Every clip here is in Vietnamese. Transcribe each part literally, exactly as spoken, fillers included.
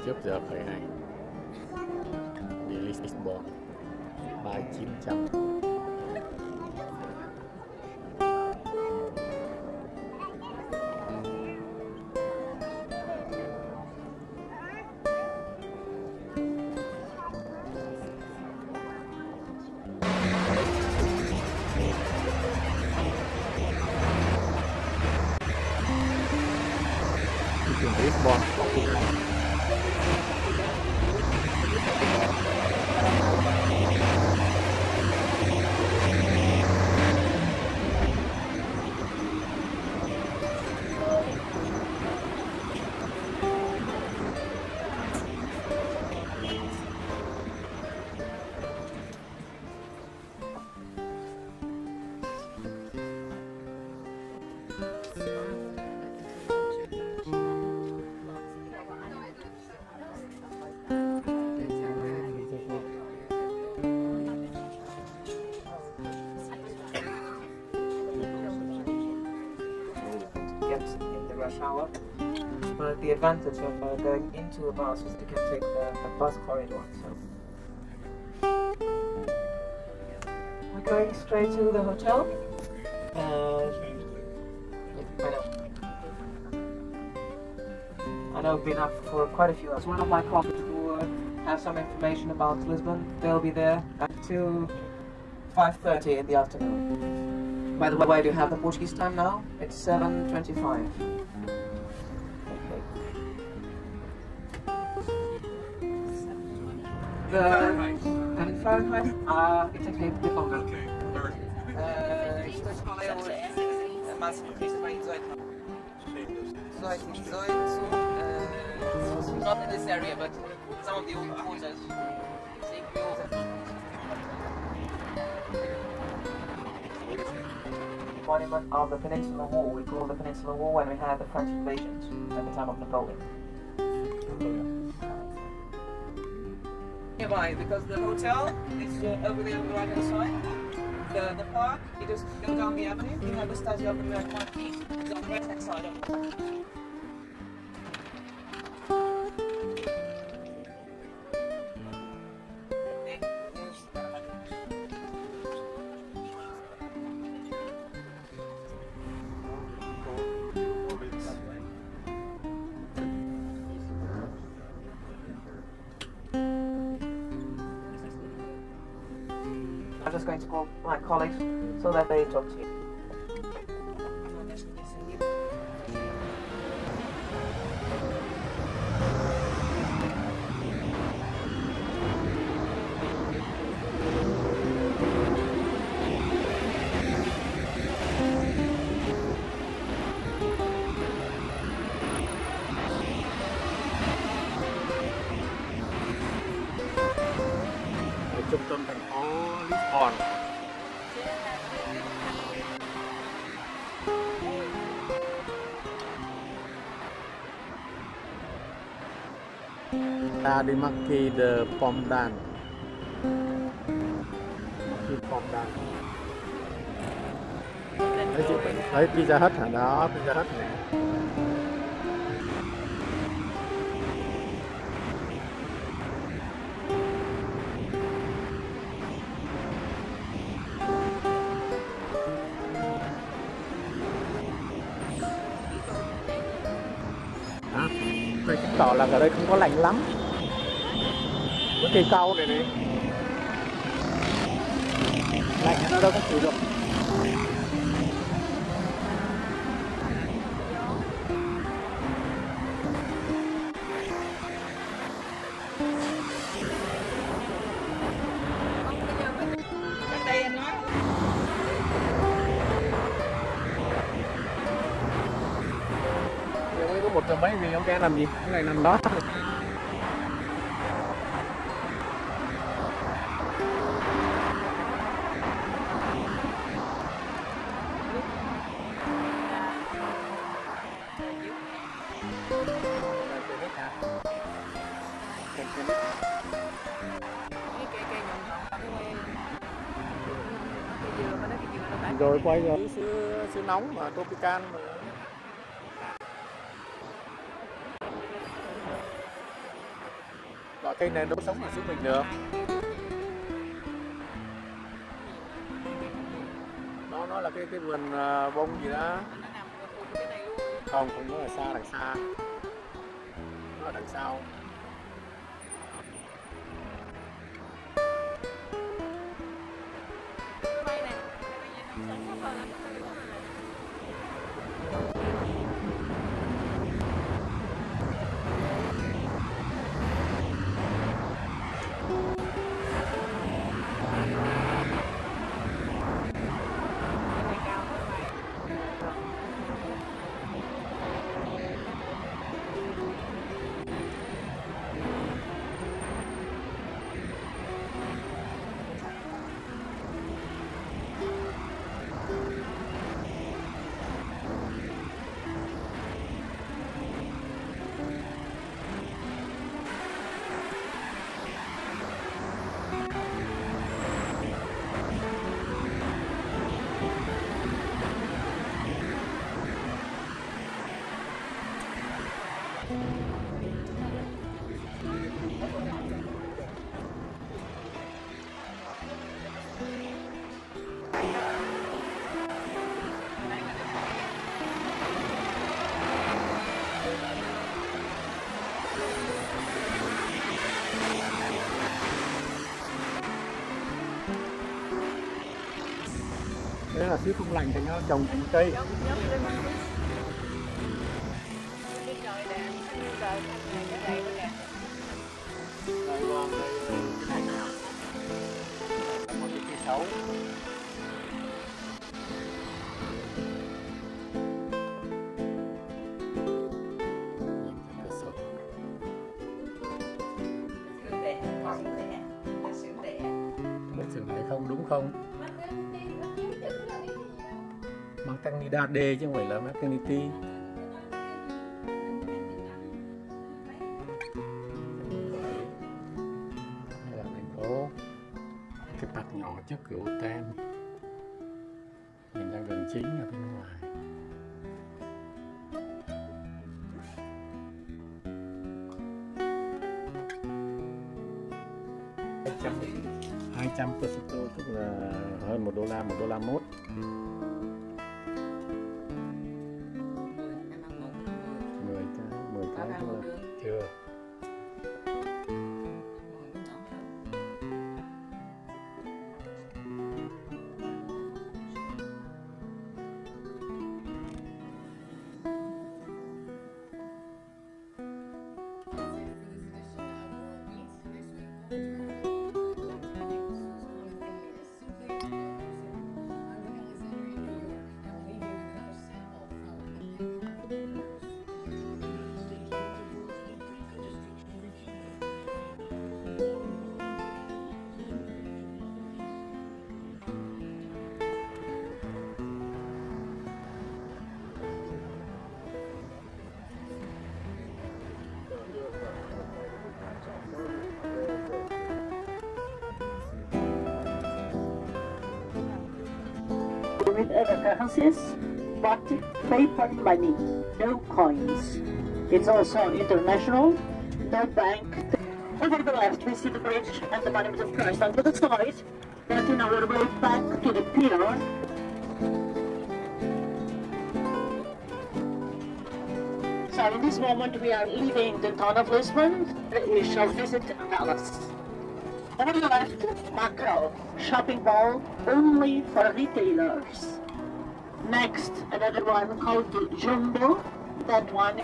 trước giờ khởi hành đi Lisbon ba chín trăm. Lisbon-Portugal. In the rush hour, but the advantage of uh, going into a bus is you can take the, the bus corridor. So we're going straight to the hotel. Uh, I know. I know I've been up for quite a few hours. One of my colleagues who uh, have some information about Lisbon, they'll be there until five thirty in the afternoon. By the way, do you have the Portuguese time now? It's seven twenty-five. Okay. The and Fahrenheit, uh, it takes me a bit longer. Uh, isto é a máxima que isto vai em dezoito. dezoito, dezoito. Uh, not in this area, but some of the old quarters. Monument of the Peninsula War. We call the Peninsula War when we had the French invasions at the time of Napoleon. Nearby, because the hotel is uh, over there on the right hand side. The, the park, you just go down the avenue, you have the statue of the American Marquis, it's on the right hand side of it. I'm just going to call my colleagues so that they talk to you. Trung tâm thành phố Lisbon. Ta đi Marquis de Pombal. Marquis Pombal. Thấy chị thấy Pizza Hut hả? Đó, Pizza Hut này. Đây chứng tỏ là ở đây không có lạnh lắm. Cái cây cau này này lạnh nó đâu có chịu được. Một trăm mấy gì ông làm gì? Cái này nằm đó. Rồi quay rồi xứ, xứ nóng mà tropical mà. cây này đâu sống ở xứ mình được. Đó nó là cái cái vườn uh, bông gì đó. Không, không, nó ở xa, đằng xa. Nó ở đằng sau. Đấy là xứ không lành thì nó trồng thành cây. Đây ngon, đây cái này nào. Một cái cây xấu. Sườn này không đúng không? Maternidad D chứ không phải là maternity. Đây là thành phố. Cái mặt nhỏ chắc kiểu tem. Nhìn ra gần chính ở bên ngoài. hai trăm pesito tức là hơn một đô la, một đô la mốt. mười cái, mười cái đô la. Chưa. With other currencies, but paper money, no coins. It's also international, no bank. Over the left, we see the bridge and the monument of Christ. On the side, that in our way back to the pier. So in this moment, we are leaving the town of Lisbon. We shall visit a palace. On the left, Macro, shopping mall only for retailers. Next, another one called Jumbo, that one.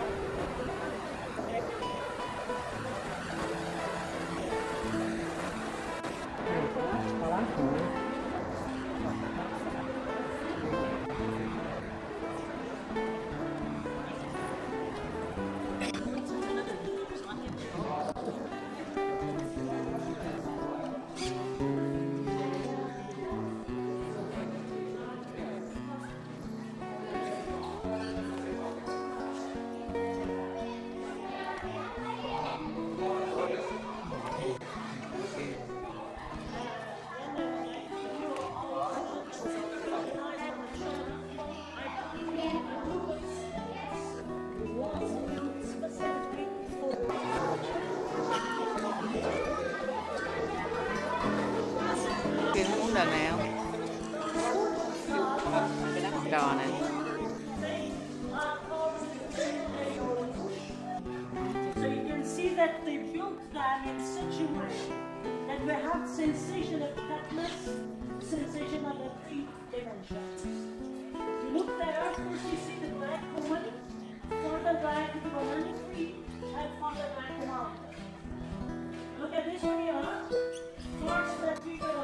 Go on in. So you can see that they built them in such a way that we have sensation of fatness, sensation of the three dimensions. You look there, first you see the black woman, further back the banana tree, and further back the mountain. Look at this one here. First that we go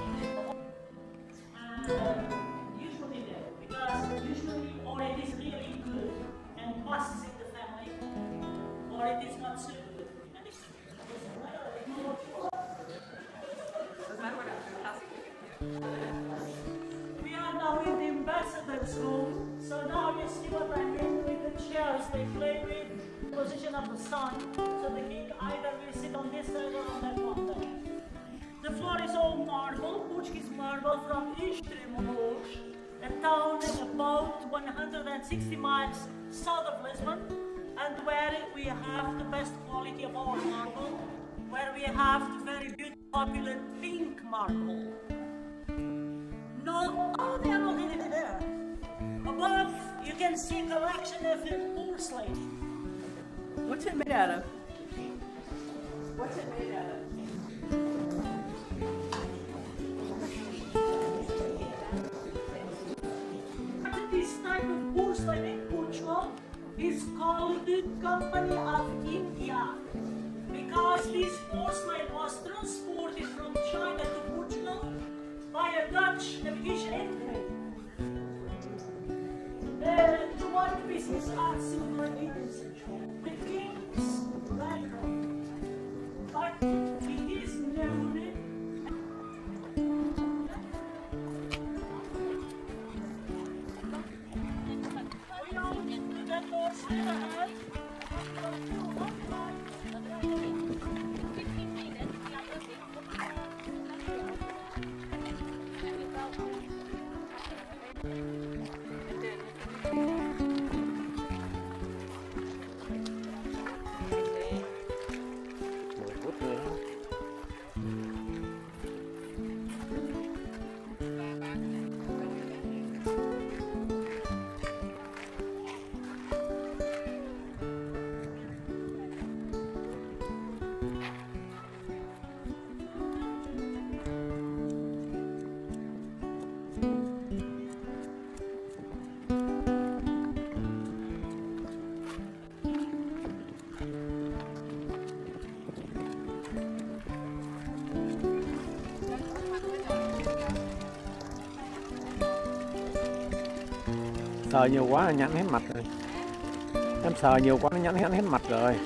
and usually there, because usually or it is really good and passes in the family, or it is not so good. And it's, we are now in the ambassador's home, so now you see what I mean with the chairs they play with, the position of the sun, so the king either will sit on this side or on that one side. The floor is all marble, Portuguese marble from Extremoz, a town about one hundred sixty miles south of Lisbon, and where we have the best quality of our marble, where we have the very beautiful, popular pink marble. No, oh, they are already there. Above, you can see a collection of the porcelain. What's it made out of? What's it made out of? This type of porcelain in Portugal is called the Company of India, because this porcelain was transported from China to Portugal by a Dutch navigation entry. The one pieces are silver eighteenth century. The king's background, but it is known. Sờ nhiều quá nhẵn hết mặt rồi. Em sờ nhiều quá nó nhẵn hết hết mặt rồi.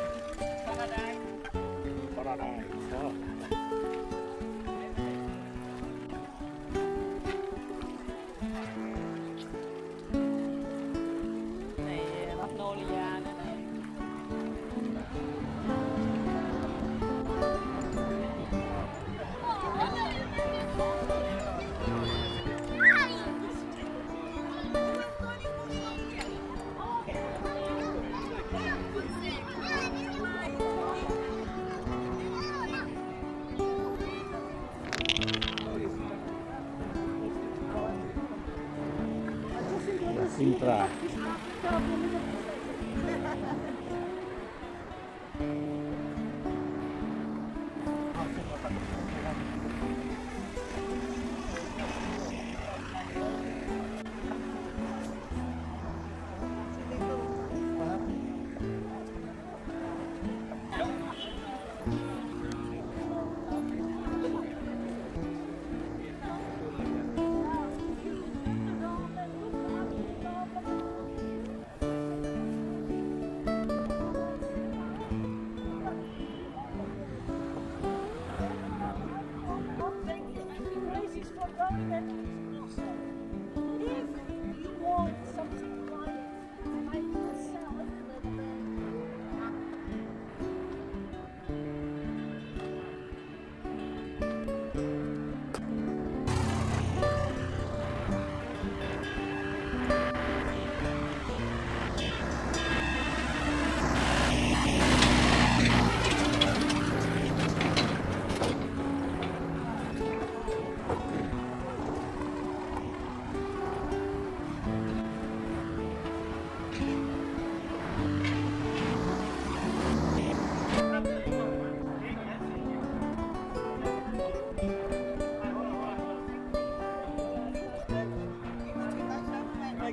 Intra.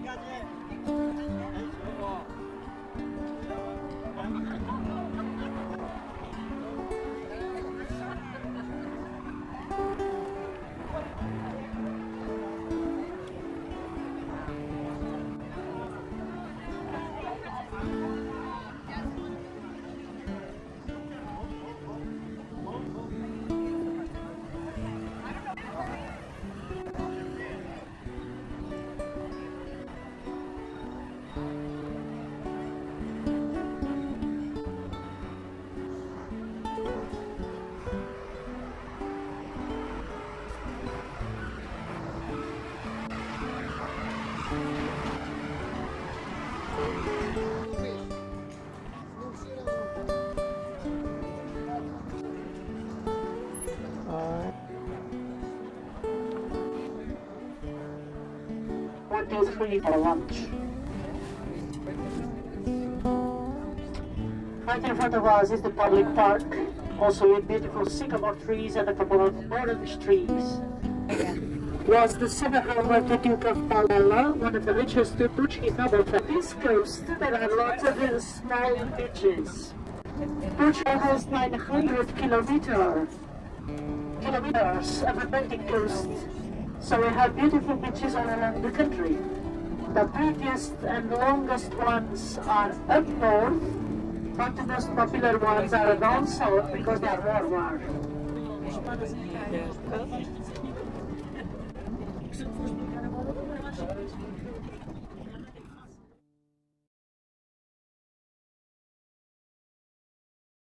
One, two, three for lunch. Right in front of us is the public park, also with beautiful sycamore trees and a couple of orange trees. Was the summer home of the Duke of Palella, one of the richest Portuguese noble families. This coast, there are lots of uh, small beaches. Portugal has nine hundred kilometers kilometers of Atlantic coast, so we have beautiful beaches all along the country. The prettiest and longest ones are up north, but the most popular ones are down south because they are warmer.